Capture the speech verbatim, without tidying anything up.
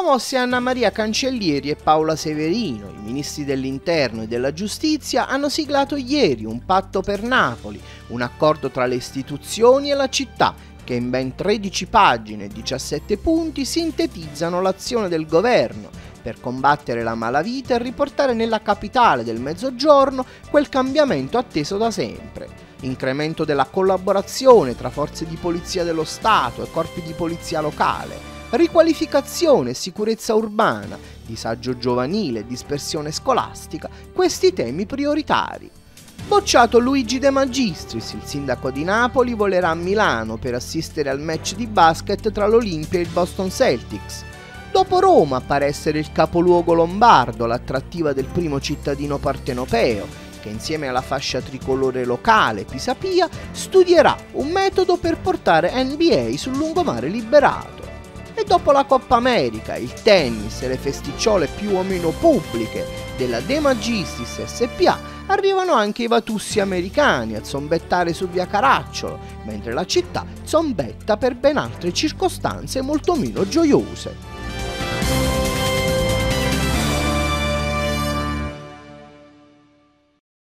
Promosse Anna Maria Cancellieri e Paola Severino, i ministri dell'Interno e della Giustizia hanno siglato ieri un patto per Napoli, un accordo tra le istituzioni e la città, che in ben tredici pagine e diciassette punti sintetizzano l'azione del governo per combattere la malavita e riportare nella capitale del Mezzogiorno quel cambiamento atteso da sempre. Incremento della collaborazione tra forze di polizia dello Stato e corpi di polizia locale, riqualificazione e sicurezza urbana, disagio giovanile e dispersione scolastica, questi temi prioritari. Bocciato Luigi De Magistris, il sindaco di Napoli volerà a Milano per assistere al match di basket tra l'Olimpia e il Boston Celtics. Dopo Roma pare essere il capoluogo lombardo l'attrattiva del primo cittadino partenopeo, che insieme alla fascia tricolore locale Pisapia studierà un metodo per portare N B A sul lungomare liberato. E dopo la Coppa America, il tennis e le festicciole più o meno pubbliche della De Magistris S P A, arrivano anche i Vatussi americani a zombettare su via Caracciolo, mentre la città zombetta per ben altre circostanze molto meno gioiose.